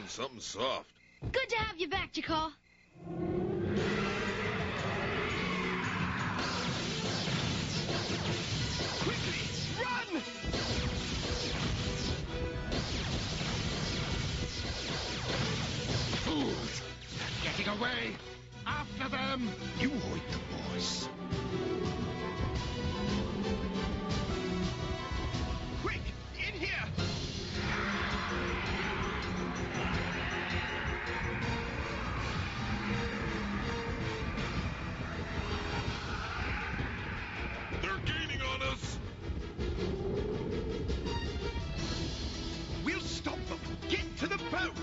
on something soft. Good to have you back, Jakal. Quickly, run! Fools! They're getting away! After them! You avoid the boss. Quick, in here! They're gaining on us! We'll stop them. Get to the boat!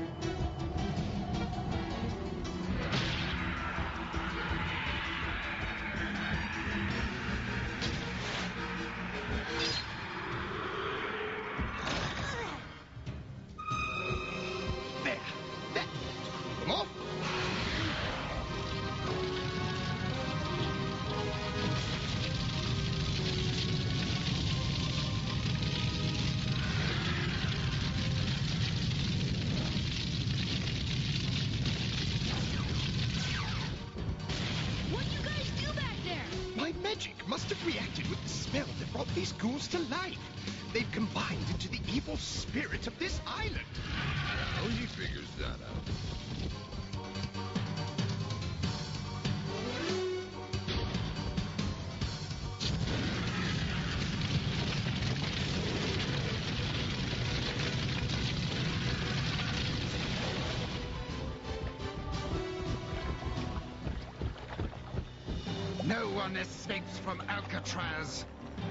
There. That cool them off. What do you guys do back there? My magic must have reacted with the spell that brought these ghouls to life. They've combined into the evil spirit of this island. How he figures that out. No one escapes from Alcatraz.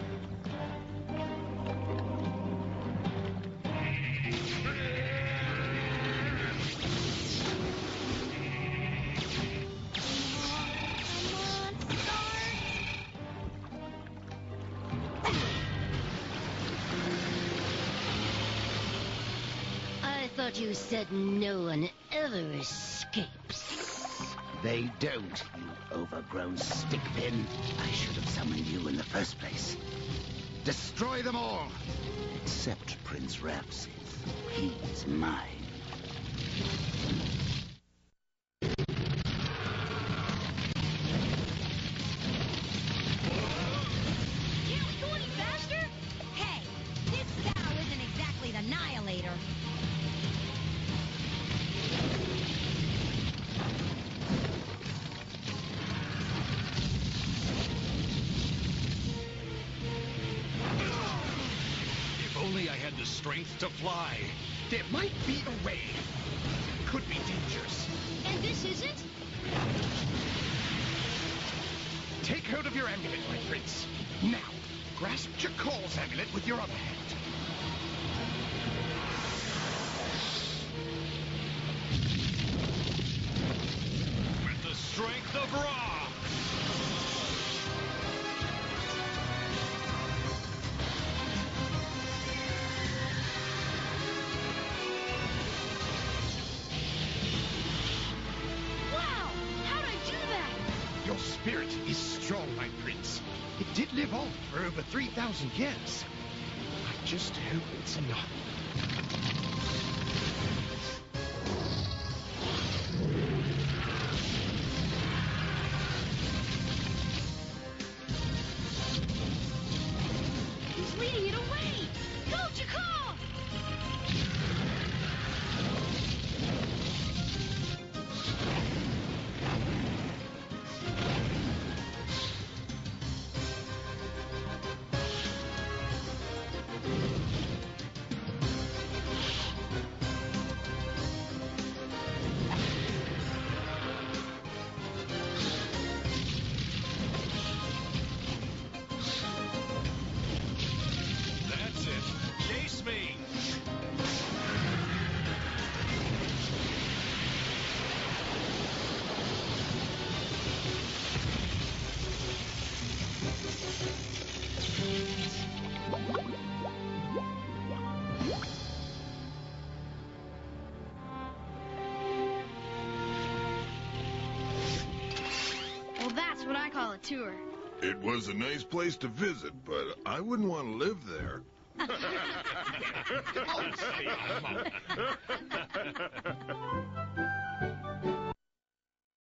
I thought you said no one ever escapes. They don't, you overgrown stickpin. I should have summoned you in the first place. Destroy them all! Except Prince Ramses. He's mine. Can't we go any faster? Hey, this cow isn't exactly the Annihilator. If only I had the strength to fly. There might be a way. Could be dangerous. And this isn't? Take hold of your amulet, my prince. Now, grasp Jakal's amulet with your other hand. With the strength of Ra! Wow! How'd I do that? Your spirit is strong, my prince. It did live on for over 3,000 years. I just hope it's enough. He's leading it away! Go, Jakal! That's it. Chase me! Well, that's what I call a tour. It was a nice place to visit, but I wouldn't want to live there. Come on, stay on.